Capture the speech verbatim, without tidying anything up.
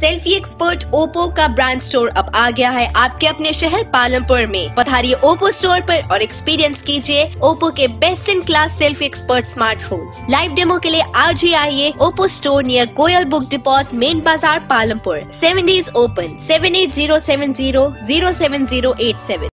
Selfie expert Oppo का brand store अब आ गया है आपके अपने शहर पालमपुर में। पधारिए ओप्पो स्टोर पर और एक्सपीरियंस कीजिए ओप्पो के best in class selfie expert smartphones. Live demo के लिए आज ही आइए Oppo store near Goyal book depot, main बाजार, Palampur. Seven days open. Seven eight zero seven zero zero seven zero eight seven.